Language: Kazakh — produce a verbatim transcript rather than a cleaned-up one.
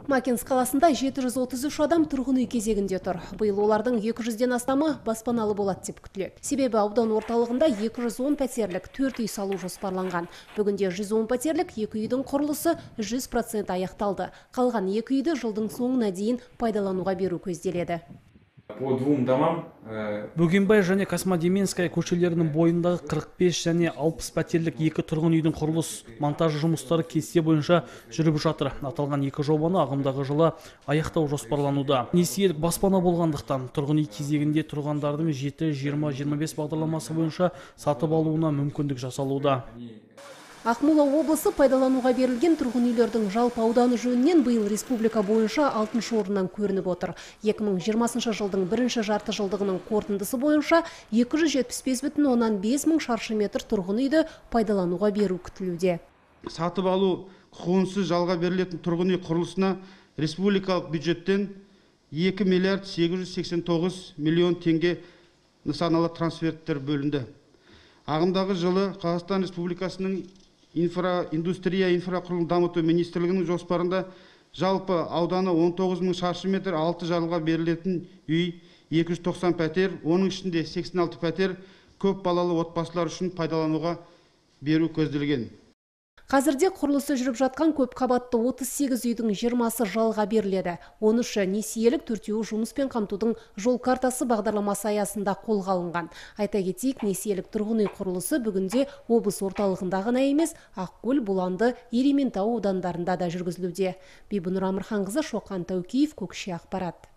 Макинск қаласында жеті жүз отыз үш адам тұрғын үй кезегінде тұр. Биыл олардың екі жүзден астамы баспаналы болады деп күтіледі. Себебі аудан орталығында екі жүз он пәтерлік төрт үй салу жоспарланған. Бүгінде жүз он пәтерлік екі үйдің құрылысы жүз процент аяқталды. Қалған екі үйді жылдың соңына дейін пайдалануға беру көзделеді. По двум домам Бөгенбай және Космодемьянская көшелерінің бойындағы қырық бес және алпыс пәтерлік екі тұрғын үйдің құрылыс монтажы жұмыстары кесте бойынша жүріп жатыр. Аталған екі жобаны ағымдағы жылы аяқтау жоспарлануда. Несиелік баспана болғандықтан тұрғын үй кезегінде тұрғандардың жеті жиырма жиырма бес бағдарламасы бойынша сатып алуына мүмкіндік жасалуда. Ақмола облысы пайдалануға берілген тұрғын үйлердің жалпы ауданы жөнінен биыл республика бойынша алтыншы орыннан көрініп отыр. екі мың жиырмасыншы жылдың бірінші жарты жылдығының қорытындысы бойынша екі жүз жетпіс бес бүтін оннан бес мың шаршы метр тұрғын үйді пайдалануға беру күтілуде. Сатып алу құқығынсыз жалға берілетін тұрғын үй құрылысына республикалық бюджеттен екі миллиард сегіз жүз сексен тоғыз миллион теңге нысаналы трансферттер бөлінді. Ағымдағы жылы Қазақстан Республикасының Инфра, индустрия инфрақұрылым дамыту министрлігінің жоспарында жалпы ауданы он тоғыз мың шаршы метр алты жалға берілетін үй екі жүз тоқсан пәтер, оның ішінде сексен алты пәтер көп балалы отбасылар үшін пайдалануға беру көзделген. Қазірде құрылысы жүріп жатқан көп қабатты отыз сегіз үйдің жиырмасы жалға беріледі. он үші несиелік, төртеуі жұмыспен қамтудың жол картасы бағдарламасы аясында қолға алынған. Айта кетейік, несиелік тұрғын үй құрылысы бүгінде облыс орталығында ғана емес, Ақкөл, Бұланды, Ерейментау аудандарында да жүргізілуде. Бибінұр Амырханқызы, Шоқан Таукеев, Көкше ақпарат.